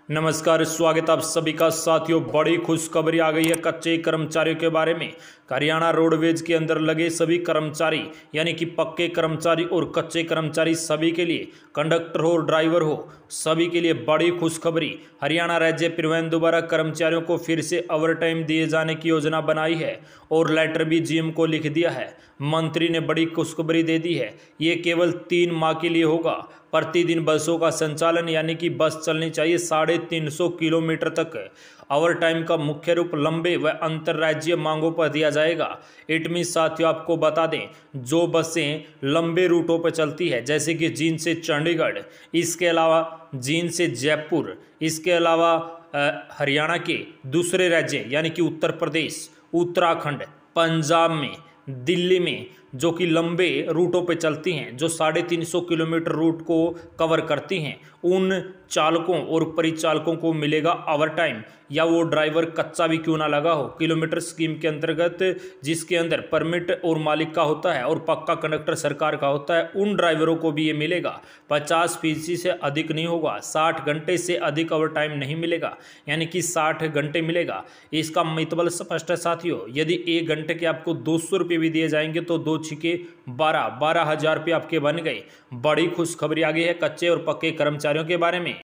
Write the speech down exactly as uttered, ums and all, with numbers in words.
नमस्कार, स्वागत आप सभी का साथियों। बड़ी खुशखबरी आ गई है कच्चे कर्मचारियों के बारे में। हरियाणा रोडवेज के अंदर लगे सभी कर्मचारी यानी कि पक्के कर्मचारी और कच्चे कर्मचारी सभी के लिए, कंडक्टर हो ड्राइवर हो, सभी के लिए बड़ी खुशखबरी। हरियाणा राज्य परिवहन द्वारा कर्मचारियों को फिर से ओवर टाइम दिए जाने की योजना बनाई है और लेटर भी जीएम को लिख दिया है। मंत्री ने बड़ी खुशखबरी दे दी है। ये केवल तीन माह के लिए होगा। प्रतिदिन बसों का संचालन यानी कि बस चलनी चाहिए साढ़े तीन सौ किलोमीटर तक। ओवर टाइम का मुख्य रूप लंबे व अंतर्राज्यीय मांगों पर दिया जाएगा। इट मीन साथियों, आपको बता दें, जो बसें लंबे रूटों पर चलती है जैसे कि जींद से चंडीगढ़, इसके अलावा जींद से जयपुर, इसके अलावा हरियाणा के दूसरे राज्य यानी कि उत्तर प्रदेश, उत्तराखंड, पंजाब में, दिल्ली में, जो कि लंबे रूटों पे चलती हैं, जो साढ़े तीन सौ किलोमीटर रूट को कवर करती हैं, उन चालकों और परिचालकों को मिलेगा ओवर टाइम, या वो ड्राइवर कच्चा भी क्यों ना लगा हो। किलोमीटर स्कीम के अंतर्गत, जिसके अंदर परमिट और मालिक का होता है और पक्का कंडक्टर सरकार का होता है, उन ड्राइवरों को भी ये मिलेगा। पचास फीसदी से अधिक नहीं होगा, साठ घंटे से अधिक ओवर टाइम नहीं मिलेगा, यानी कि साठ घंटे मिलेगा। इसका मतलब स्पष्ट है साथियों। यदि एक घंटे के आपको दो सौ रुपये भी दिए जाएंगे तो दो छिके बारह बारह हजार रुपये आपके बन गए। बड़ी खुशखबरी आ गई है कच्चे और पक्के कर्मचारियों के बारे में।